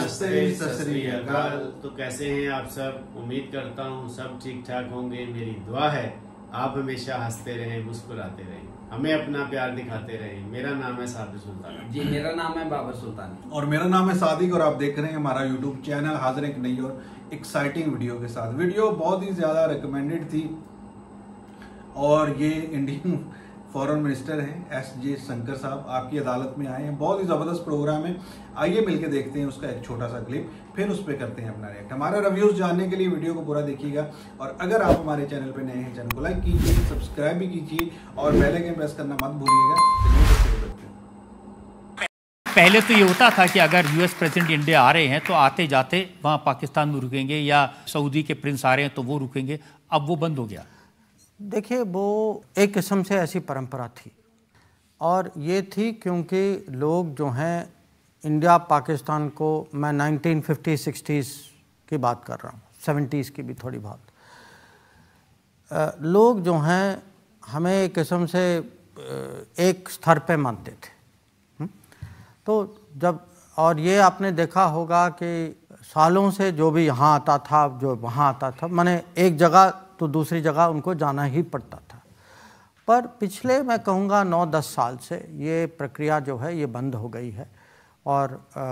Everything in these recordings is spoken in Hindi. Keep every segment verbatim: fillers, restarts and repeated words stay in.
नमस्ते, सत श्री अकाल। तो कैसे हैं आप सब? उम्मीद करता हूँ सब ठीक ठाक होंगे। मेरी दुआ है आप हमेशा हंसते रहें, मुस्कुराते रहें, हमें अपना प्यार दिखाते रहें। मेरा नाम है साबिर सुल्तान जी, मेरा नाम है बाबर सुल्तान और मेरा नाम है सादिक और आप देख रहे हैं हमारा यूट्यूब चैनल। हाजिर एक नई और एक्साइटिंग वीडियो के साथ। वीडियो बहुत ही ज़्यादा रिकमेंडेड थी और ये इंडियन फॉरेन मिनिस्टर हैं एस जे शंकर साहब आपकी अदालत में आए हैं। बहुत ही ज़बरदस्त प्रोग्राम है, आइए मिलके देखते हैं उसका एक छोटा सा क्लिप, फिर उस पर करते हैं अपना रिएक्ट। हमारा रिव्यूज़ जानने के लिए वीडियो को पूरा देखिएगा और अगर आप हमारे चैनल पर नए हैं, चैनल को लाइक कीजिए, सब्सक्राइब भी कीजिए और बेल आइकन प्रेस करना मत भूलिएगा। पहले तो ये होता था कि अगर यूएस प्रेसिडेंट इंडिया आ रहे हैं तो आते जाते वहाँ पाकिस्तान में रुकेंगे या सऊदी के प्रिंस आ रहे हैं तो वो रुकेंगे, अब वो बंद हो गया। देखिए, वो एक किस्म से ऐसी परंपरा थी और ये थी क्योंकि लोग जो हैं इंडिया पाकिस्तान को, मैं नाइनटीन फिफ्टी सिक्सटीज़ की बात कर रहा हूँ, सेवेंटीज़ की भी थोड़ी बहुत, लोग जो हैं हमें एक किस्म से एक स्तर पे मानते थे। तो जब, और ये आपने देखा होगा कि सालों से जो भी यहाँ आता था, जो वहाँ आता था, माने एक जगह तो दूसरी जगह उनको जाना ही पड़ता था। पर पिछले मैं कहूँगा नौ दस साल से ये प्रक्रिया जो है ये बंद हो गई है और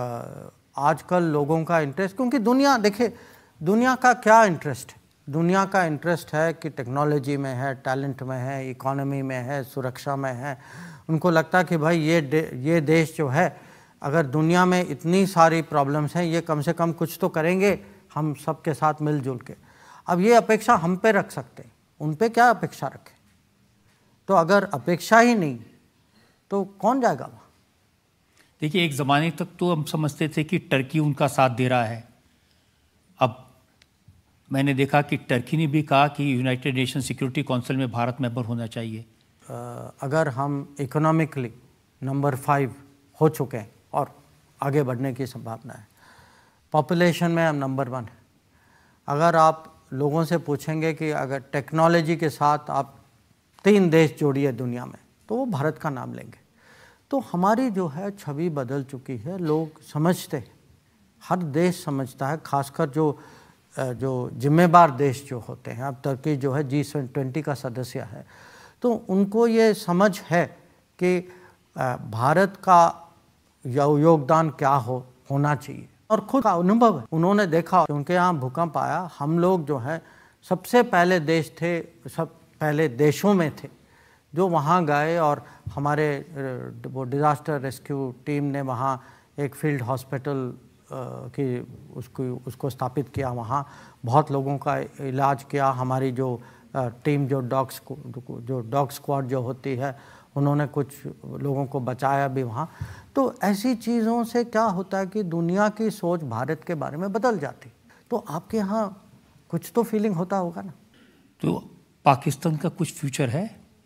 आजकल लोगों का इंटरेस्ट, क्योंकि दुनिया, देखिए दुनिया का क्या इंटरेस्ट है? दुनिया का इंटरेस्ट है कि टेक्नोलॉजी में है, टैलेंट में है, इकोनॉमी में है, सुरक्षा में है। उनको लगता है कि भाई ये दे, ये देश जो है, अगर दुनिया में इतनी सारी प्रॉब्लम्स हैं, ये कम से कम कुछ तो करेंगे हम सबके साथ मिलजुल के। अब ये अपेक्षा हम पे रख सकते हैं, उन पे क्या अपेक्षा रखें? तो अगर अपेक्षा ही नहीं तो कौन जाएगा वहाँ? देखिए, एक ज़माने तक तो हम समझते थे कि टर्की उनका साथ दे रहा है। अब मैंने देखा कि टर्की ने भी कहा कि यूनाइटेड नेशन सिक्योरिटी काउंसिल में भारत मेंबर होना चाहिए। आ, अगर हम इकोनॉमिकली नंबर फाइव हो चुके हैं और आगे बढ़ने की संभावना है, पॉपुलेशन में हम नंबर वन है। अगर आप लोगों से पूछेंगे कि अगर टेक्नोलॉजी के साथ आप तीन देश जोड़िए दुनिया में, तो वो भारत का नाम लेंगे। तो हमारी जो है छवि बदल चुकी है, लोग समझते हैं, हर देश समझता है, खासकर जो जो जिम्मेदार देश जो होते हैं। अब तुर्की जो है जी ट्वेंटी का सदस्य है, तो उनको ये समझ है कि भारत का योगदान क्या हो होना चाहिए और खुद का अनुभव है। उन्होंने देखा कि उनके यहाँ भूकंप आया, हम लोग जो है सबसे पहले देश थे, सब पहले देशों में थे जो वहाँ गए और हमारे वो डिज़ास्टर रेस्क्यू टीम ने वहाँ एक फील्ड हॉस्पिटल की उसको उसको स्थापित किया। वहाँ बहुत लोगों का इलाज किया। हमारी जो टीम जो डॉग जो डॉग स्क्वाड जो होती है, उन्होंने कुछ लोगों को बचाया भी वहाँ। तो ऐसी चीज़ों से क्या होता है कि दुनिया की सोच भारत के बारे में बदल जाती। तो आपके यहाँ कुछ तो फीलिंग होता होगा ना? तो पाकिस्तान का कुछ फ्यूचर है?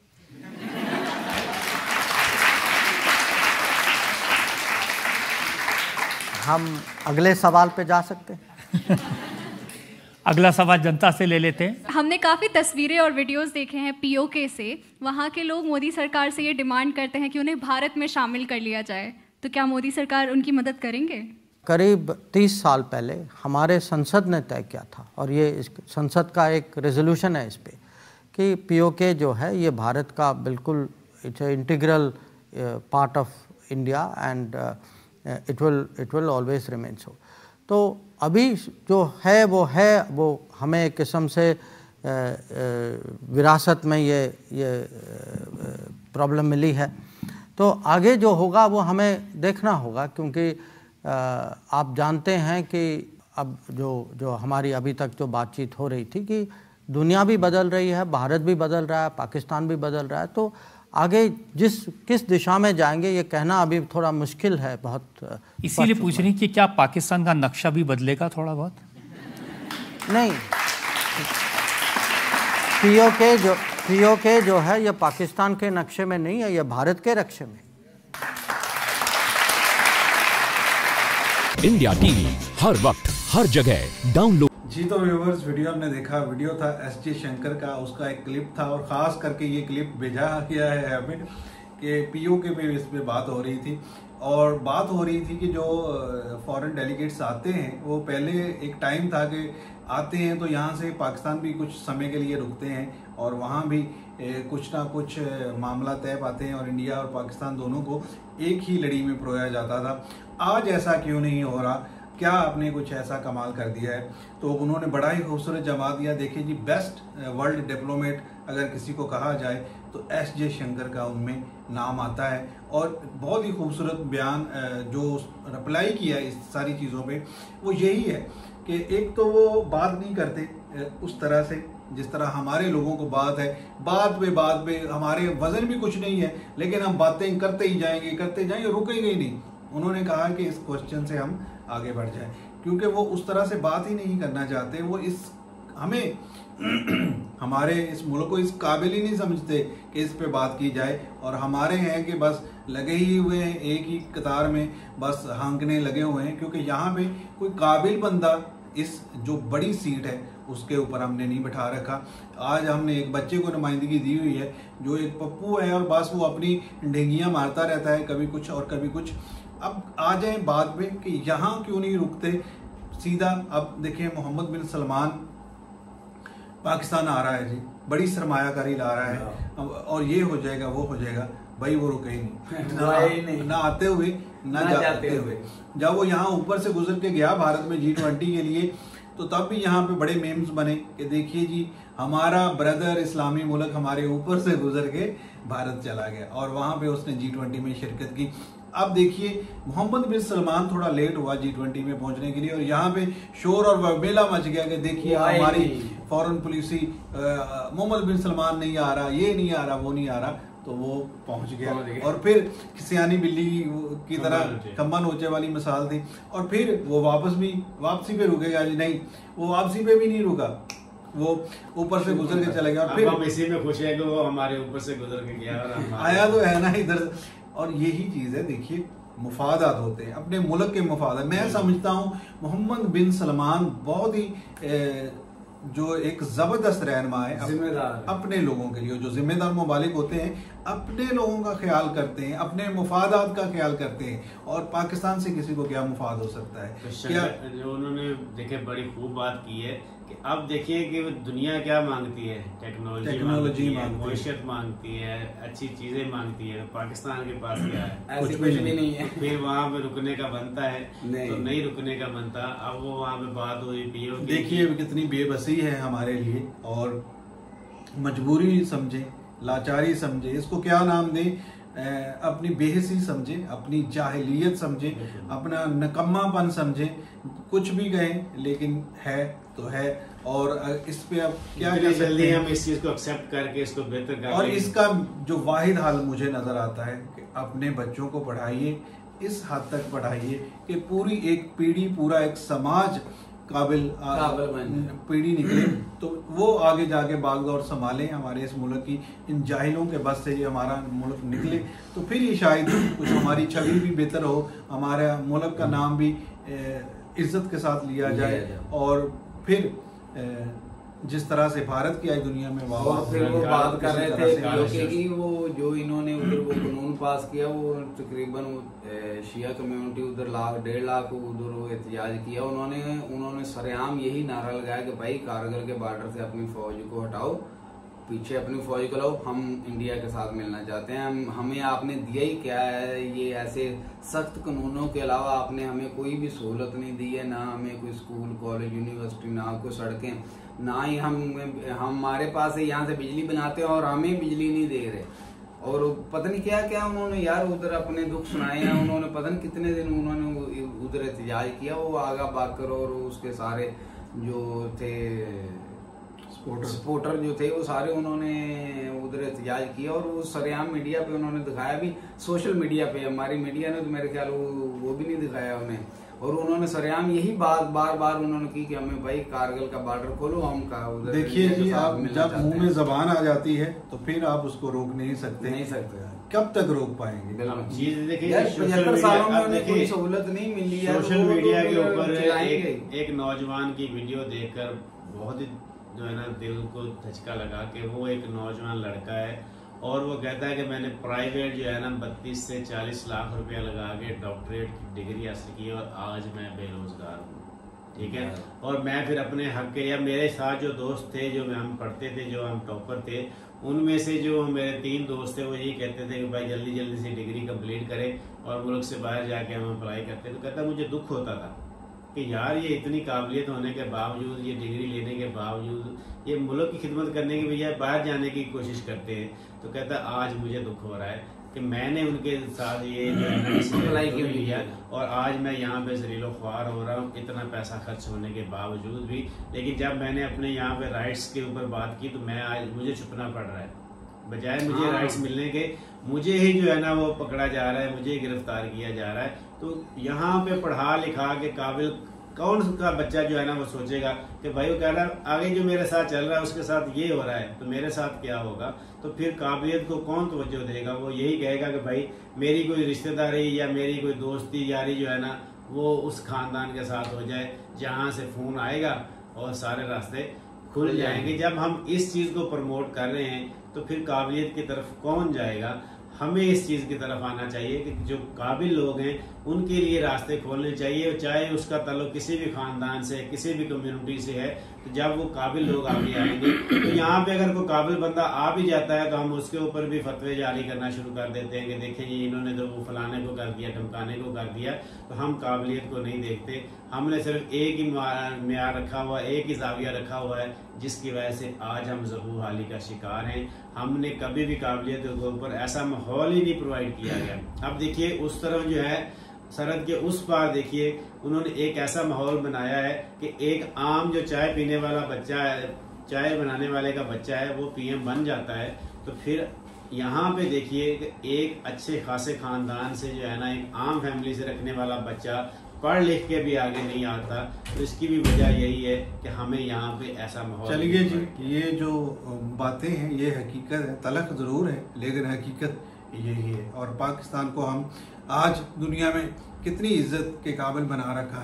हम अगले सवाल पे जा सकते हैं। अगला सवाल जनता से ले लेते हैं। हमने काफ़ी तस्वीरें और वीडियोस देखे हैं पीओके से। वहाँ के लोग मोदी सरकार से ये डिमांड करते हैं कि उन्हें भारत में शामिल कर लिया जाए। तो क्या मोदी सरकार उनकी मदद करेंगे? करीब तीस साल पहले हमारे संसद ने तय किया था और ये इस संसद का एक रेजोल्यूशन है इस पे कि पीओके जो है ये भारत का बिल्कुल it's a integral part of India and it will it will always remain so. तो अभी जो है वो है, वो हमें एक किस्म से विरासत में ये ये प्रॉब्लम मिली है। तो आगे जो होगा वो हमें देखना होगा, क्योंकि आप जानते हैं कि अब जो जो हमारी अभी तक जो बातचीत हो रही थी कि दुनिया भी बदल रही है, भारत भी बदल रहा है, पाकिस्तान भी बदल रहा है। तो आगे जिस किस दिशा में जाएंगे ये कहना अभी थोड़ा मुश्किल है बहुत। इसीलिए पूछ रही कि क्या पाकिस्तान का नक्शा भी बदलेगा थोड़ा बहुत? नहीं, पीओके जो पीओके जो है ये पाकिस्तान के नक्शे में नहीं है, ये भारत के नक्शे में। इंडिया टीवी हर वक्त हर जगह डाउनलोड। जी तो व्यूवर्स, वीडियो आपने देखा, वीडियो था एस जे शंकर का, उसका एक क्लिप था और ख़ास करके ये क्लिप भेजा गया है हमें कि पीओके पे इस पे बात हो रही थी, और बात हो रही थी कि जो फॉरेन डेलीगेट्स आते हैं वो पहले एक टाइम था कि आते हैं तो यहाँ से पाकिस्तान भी कुछ समय के लिए रुकते हैं और वहाँ भी कुछ ना कुछ मामला तय पाते हैं और इंडिया और पाकिस्तान दोनों को एक ही लड़ी में परोया जाता था। आज ऐसा क्यों नहीं हो रहा? क्या आपने कुछ ऐसा कमाल कर दिया है? तो उन्होंने बड़ा ही खूबसूरत जवाब दिया। देखिए जी, बेस्ट वर्ल्ड डिप्लोमेट अगर किसी को कहा जाए तो एस जे शंकर का उनमें नाम आता है, और बहुत ही खूबसूरत बयान जो रिप्लाई किया इस सारी चीज़ों पे वो यही है कि एक तो वो बात नहीं करते उस तरह से जिस तरह हमारे लोगों को बात है, बात पे बात पे हमारे वजन भी कुछ नहीं है, लेकिन हम बातें करते ही जाएंगे करते जाएंगे, रुकेंगे ही नहीं। उन्होंने कहा कि इस क्वेश्चन से हम आगे बढ़ जाएं, क्योंकि वो उस तरह से बात ही नहीं करना चाहते। वो इस हमें हमारे इस मुल्क को इस काबिल ही नहीं समझते कि इस पे बात की जाए, और हमारे हैं कि बस लगे ही हुए हैं एक ही कतार में, बस हाँकने लगे हुए हैं, क्योंकि यहाँ पे कोई काबिल बंदा इस जो बड़ी सीट है उसके ऊपर हमने नहीं बैठा रखा। आज हमने एक बच्चे को नुमाइंदगी दी हुई है जो एक पप्पू है, और बस वो अपनी ढेंगियाँ मारता रहता है, कभी कुछ और कभी कुछ। अब आ जाए बात में कि यहाँ क्यों नहीं रुकते सीधा। अब देखिए, मोहम्मद बिन सलमान पाकिस्तान आ रहा है जी, बड़ी सरमायाकारी ला रहा है, और ये हो जाएगा वो हो जाएगा, भाई वो रुके ही नहीं, ना, नहीं। ना आते हुए ना, ना जाते हुए, हुए। जब वो यहाँ ऊपर से गुजर के गया भारत में जी ट्वेंटी के लिए, तो तब भी यहाँ पे बड़े मेम्स बने कि देखिए जी, हमारा ब्रदर इस्लामी मुल्क हमारे ऊपर से गुजर के भारत चला गया, और वहाँ पे उसने जी ट्वेंटी में शिरकत की। अब देखिए, मोहम्मद बिन सलमान थोड़ा लेट हुआ जी ट्वेंटी में पहुंचने के लिए, और यहाँ पे शोर और वबेला मच गया कि देखिए हमारी foreign policy, Mohammed bin Salman नहीं आ रहा, ये नहीं आ रहा, वो नहीं आ रहा, तो वो पहुंच गया, और फिर सियानी बिल्ली की तरह खम्बा नोचे वाली मिसाल थी, और फिर वो वापस भी वापसी पे रुकेगा जी, नहीं, वो वापसी पे भी नहीं रुका, वो ऊपर से गुजर के चला गया, और फिर हम इसी में खुश है कि वो हमारे ऊपर से गुजर के गया और आया तो है ना इधर। और यही चीज है, देखिए, मुफादात होते हैं, अपने मुल्क के मुफादात। मैं समझता हूँ मोहम्मद बिन सलमान बहुत ही ए, जो एक जबरदस्त रहनुमा है, जिम्मेदार अपने लोगों के लिए, जो जिम्मेदार ममालिक होते हैं अपने लोगों का ख्याल करते हैं, अपने मुफादात का ख्याल करते हैं, और पाकिस्तान से किसी को क्या मुफाद हो सकता है? तो क्या जो उन्होंने देखे बड़ी खूब बात की है कि अब देखिए कि दुनिया क्या मांगती है, टेक्नोलॉजी टेक्नोलॉजी मांगती है, मईशत मांगती है, अच्छी चीजें मांगती है। पाकिस्तान के पास क्या है? कुछ भी नहीं, नहीं है। फिर वहाँ पे रुकने का बनता है, नहीं। तो नहीं रुकने का बनता। अब वो वहाँ पे बात हुई पीओ, देखिए कितनी बेबसी है हमारे लिए, और मजबूरी समझे, लाचारी समझे, इसको क्या नाम दें, अपनी बेहसी समझे, अपनी जाहिलियत समझे, अपना नकम्मापन समझे, कुछ भी कहें, लेकिन है तो है। और इस पे अब क्या जल्दी हम इस चीज को एक्सेप्ट करके इसको बेहतर करें। और इसका जो वाहिद हल मुझे नजर आता है कि अपने बच्चों को पढ़ाइए, इस हद तक पढ़ाइए कि पूरी एक पीढ़ी, पूरा एक समाज काबिल पीढ़ी निकले, तो वो आगे जाके बागडोर संभालें हमारे इस मुल्क की। इन जाहिलों के बस से ये हमारा मुल्क निकले, तो फिर ये शायद कुछ हमारी छवि भी बेहतर हो, हमारे मुल्क का नाम भी इज्जत के साथ लिया जाए, और फिर जिस तरह से भारत की आज दुनिया में और फिर वो बात कर रहे थे कि वो जो इन्होंने उधर वो कानून पास किया, वो तकरीबन शिया कम्युनिटी उधर लाख डेढ़ लाख उधर वो एहतजाज किया। उन्होंने उन्होंने सरेआम यही नारा लगाया कि भाई कारगिल के बॉर्डर से अपनी फौज को हटाओ, पीछे अपनी फौज को लाओ, हम इंडिया के साथ मिलना चाहते हैं। हम हमें आपने दिया ही क्या है? ये ऐसे सख्त कानूनों के अलावा आपने हमें कोई भी सहूलत नहीं दी है, ना हमें कोई स्कूल कॉलेज यूनिवर्सिटी, ना कोई सड़कें, ना ही हम हमारे पास है यहाँ से बिजली बनाते हैं और हमें बिजली नहीं दे रहे। और पता नहीं क्या क्या उन्होंने यार उधर अपने दुख सुनाए हैं। उन्होंने पता नहीं कितने दिन उन्होंने उधर एहतजाज किया। वो आगा बाकर और उसके सारे जो थे सपोर्टर जो थे वो सारे उन्होंने उधर एहतजाज किया, और वो सरेआम मीडिया पे उन्होंने दिखाया भी, सोशल मीडिया पे। हमारी मीडिया ने तो मेरे ख्याल वो वो भी नहीं दिखाया उन्हें। और उन्होंने सरेआम यही बात बार बार उन्होंने की कि हमें भाई कारगिल का बॉर्डर खोलो, हम का उधर। देखिए जी, आप जब मुंह में जबान आ जाती है तो फिर आप उसको रोक नहीं सकते, नहीं सकते। कब तक रोक पाएंगे? चीज देखिए, पचहत्तर सालों में उन्हें कोई सहूलत नहीं मिली है। सोशल मीडिया के ऊपर एक, एक नौजवान की वीडियो देखकर बहुत ही जो है ना दिल को धचका लगा कि वो एक नौजवान लड़का है और वो कहता है कि मैंने प्राइवेट जो है ना बत्तीस से चालीस लाख रुपया लगा के डॉक्टरेट की डिग्री हासिल की और आज मैं बेरोजगार हूँ, ठीक है। और मैं फिर अपने हक के, या मेरे साथ जो दोस्त थे जो हम पढ़ते थे, जो हम टॉपर थे, उनमें से जो मेरे तीन दोस्त थे वो यही कहते थे कि भाई जल्दी जल्दी से डिग्री कंप्लीट करें और मुल्क से बाहर जाके हम अप्लाई करते। तो कहता मुझे दुख होता था कि यार ये इतनी काबिलियत होने के बावजूद, ये डिग्री लेने के बावजूद, ये मुल्क की खिदमत करने के बजाय बाहर जाने की कोशिश करते हैं। तो कहता आज मुझे दुख हो रहा है कि मैंने उनके साथ ये जो है ना अप्लाई क्यों लिया और आज मैं यहाँ पे जरीलो ख्वार हो रहा हूँ, इतना पैसा खर्च होने के बावजूद भी। लेकिन जब मैंने अपने यहाँ पे राइट्स के ऊपर बात की तो मैं आज मुझे छुपना पड़ रहा है, बजाय मुझे राइट्स मिलने के मुझे ही जो है ना वो पकड़ा जा रहा है, मुझे गिरफ्तार किया जा रहा है। तो यहाँ पे पढ़ा लिखा के काबिल कौन का बच्चा जो है ना वो सोचेगा कि भाई वो कह रहा है आगे जो मेरे साथ चल रहा है उसके साथ ये हो रहा है तो मेरे साथ क्या होगा। तो फिर काबिलियत को कौन तवज्जो देगा? वो यही कहेगा कि भाई मेरी कोई रिश्तेदारी या मेरी कोई दोस्ती यारी जो है ना वो उस खानदान के साथ हो जाए जहाँ से फोन आएगा और सारे रास्ते खुल जाएंगे। जब हम इस चीज को प्रमोट कर रहे हैं तो फिर काबिलियत की तरफ कौन जाएगा? हमें इस चीज की तरफ आना चाहिए कि जो काबिल लोग हैं उनके लिए रास्ते खोलने चाहिए, चाहे उसका ताल्लुक किसी भी खानदान से, किसी भी कम्युनिटी से है। तो जब वो काबिल लोग आगे आएंगे तो यहाँ पे अगर कोई काबिल बंदा आ भी जाता है तो हम उसके ऊपर भी फतवे जारी करना शुरू कर देते हैं कि देखें जी इन्होंने तो वो फलाने को कर दिया, धमकाने को कर दिया। तो हम काबिलियत को नहीं देखते, हमने सिर्फ एक ही म्यार रखा हुआ, एक ही जाविया रखा हुआ है, जिसकी वजह से आज हम ज़बू हाली का शिकार हैं। हमने कभी भी काबिलियत के ऊपर ऐसा माहौल ही नहीं प्रोवाइड किया गया। अब देखिए उस तरफ जो है सरहद के उस पार देखिए उन्होंने एक ऐसा माहौल बनाया है कि एक आम जो चाय पीने वाला बच्चा है, चाय बनाने वाले का बच्चा है, वो पीएम बन जाता है। तो फिर यहाँ पे देखिए कि एक अच्छे खासे खानदान से जो है ना एक आम फैमिली से रखने वाला बच्चा पढ़ लिख के भी आगे नहीं आता। तो इसकी भी वजह यही है कि हमें यहाँ पे ऐसा माहौल। चलिए जी, ये जो बातें हैं ये हकीकत है, तलख जरूर है लेकिन हकीकत यही है। और पाकिस्तान को हम आज दुनिया में कितनी इज्जत के काबिल बना रखा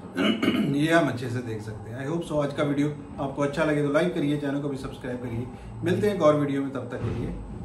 है ये हम अच्छे से देख सकते हैं। आई होप सो आज का वीडियो आपको अच्छा लगे तो लाइक करिए, चैनल को भी सब्सक्राइब करिए। मिलते हैं एक और वीडियो में, तब तक के लिए